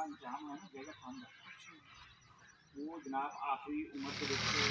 इंतजाम है ना जगह खान वो जनाब आखिरी उम्र के बच्चे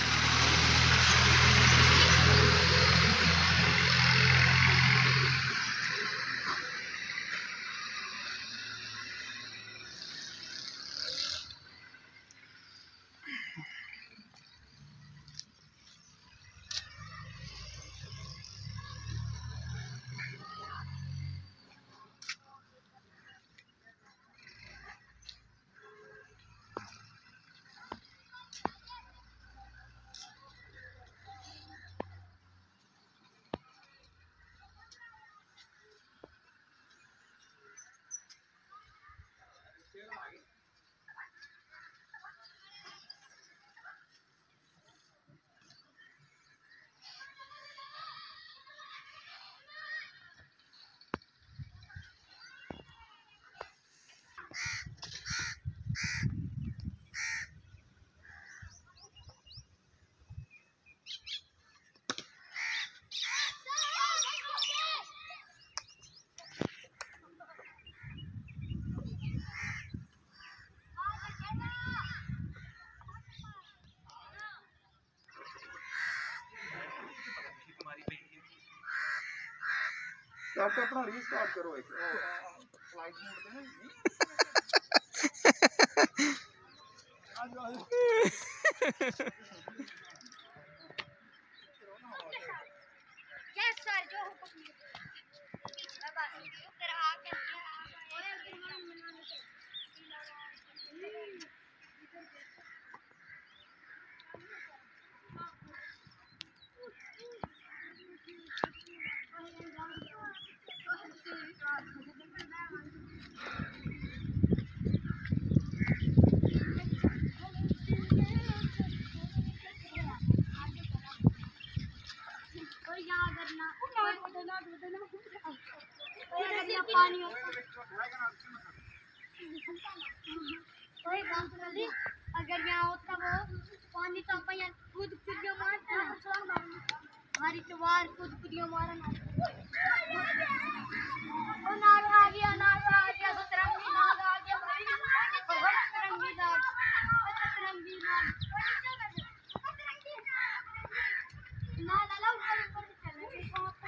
तो अपना रीस्टार्ट करो एक फ्लाइट मोड पे है आज आज यस सर जो हुक्म पीछे बात वीडियो तेरा आके और अगर यहाँ होता वो पानी तो अपन यहाँ कूद कुदियों मारते हमारी चवार कूद कुदियों मारना वो नाग आ गया तो तिरंगी नाग आ गया तिरंगी नाग नाला ऊपर ऊपर चले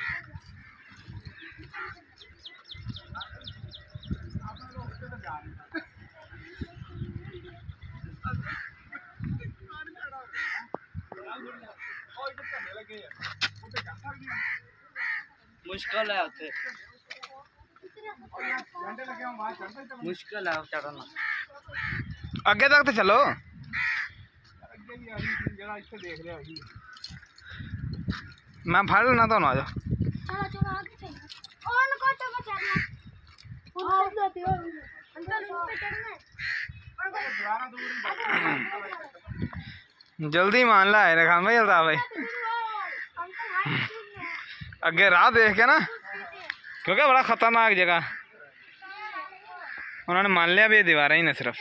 मुश्किल है उसे मुश्किल है चढ़ना अगे तक तो चलो मैं फड़ लेना तो आ जाओ जल्दी मान ला है रखा भाई जल्दा भाई अगे राह देख के ना क्योंकि बड़ा खतरनाक जगह उन्होंने मान लिया भी ये दीवारें ही ना सिर्फ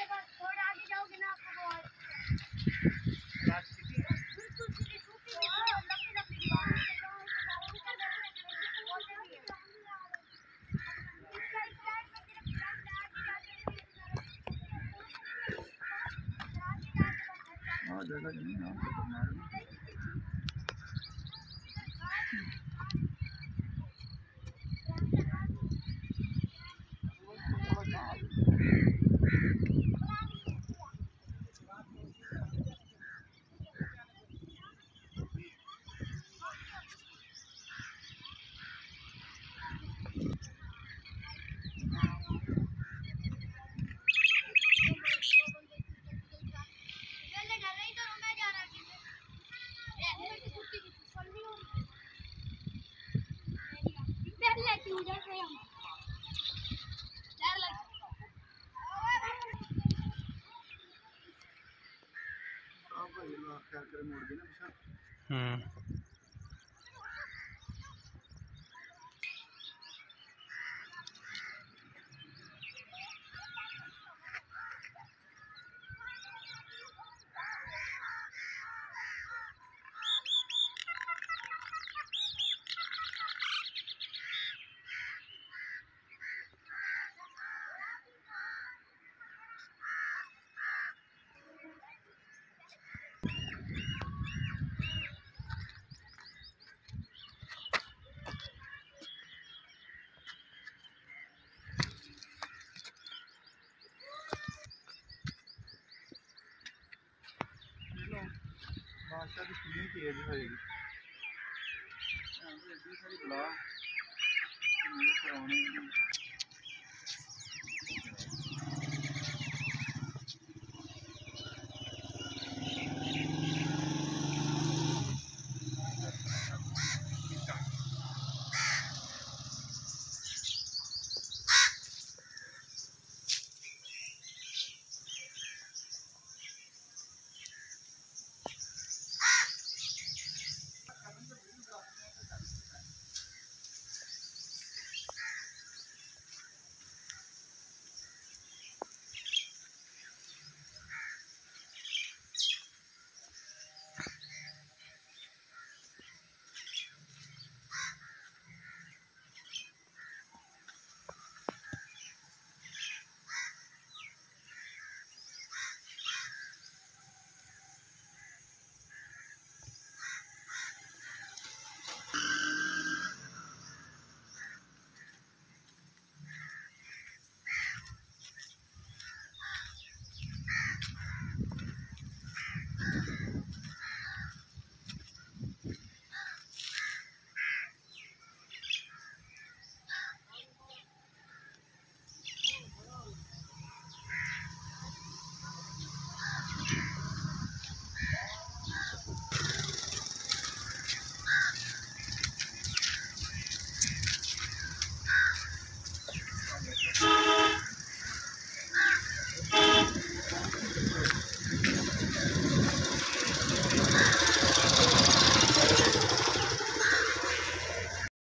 कितनी तेज होएगी